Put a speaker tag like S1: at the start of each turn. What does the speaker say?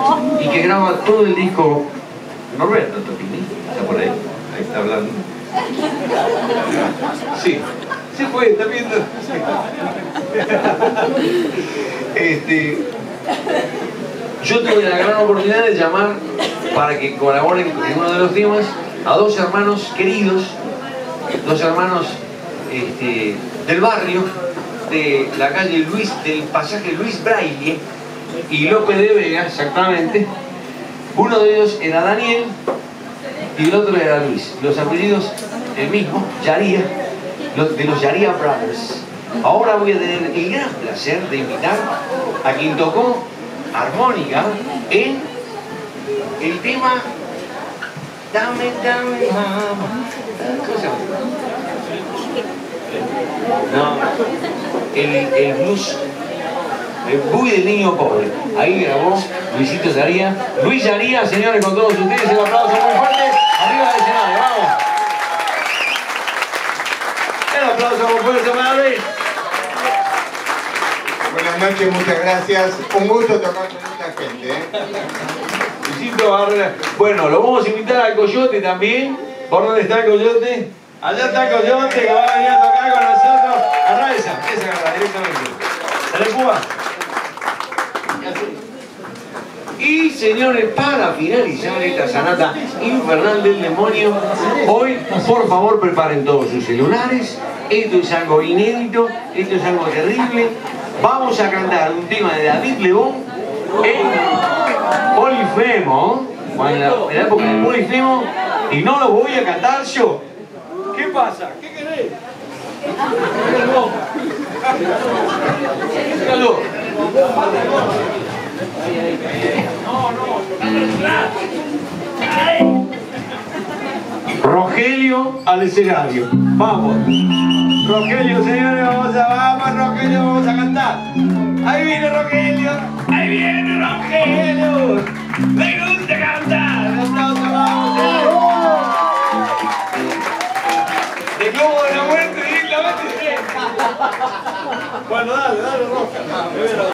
S1: y que graba todo el disco. Norberto Topini, está por ahí está hablando. Sí, se fue, está viendo. Yo tuve la gran oportunidad de llamar para que colaboren en uno de los temas a dos hermanos queridos, dos hermanos del barrio, de la calle Luis, del pasaje Luis Braille y López de Vega, exactamente. Uno de ellos era Daniel y el otro era Luis. Los apellidos el mismo, Yaría, de los Yaría Brothers. Ahora voy a tener el gran placer de invitar a quien tocó armónica en el tema Dame, dame, mamá. ¿Cómo se llama? No, el blues, el boogie del niño pobre. Ahí grabó Luisito Yaría. Luis Yaría, señores, con todos ustedes, el aplauso muy fuerte. Arriba del escenario, vamos. El aplauso muy fuerte para Luis.
S2: Buenas noches, muchas gracias. Un gusto tocar con esta gente,
S1: Luisito Barrera. Bueno, lo vamos a invitar al Coyote también. ¿Por dónde está el Coyote? Allá está el Coyote que va a venir a tocar con nosotros. Agarra esa agarra directamente. Dale, Cuba. Y señores, para finalizar esta sonata infernal del demonio, hoy por favor preparen todos sus celulares. Esto es algo inédito, esto es algo terrible. Vamos a cantar un tema de David Lebón en Polifemo, en la época de Polifemo, y no lo voy a cantar yo. ¿Qué pasa? ¿Qué querés? Rogelio al escenario. Vamos. Rogelio, señores, vamos Rogelio, vamos a cantar. Ahí viene Rogelio. Ahí viene Rogelio. Me gusta cantar. Un aplauso, vamos. De Globo de la Muerte directamente. Bueno, dale, Rogelio.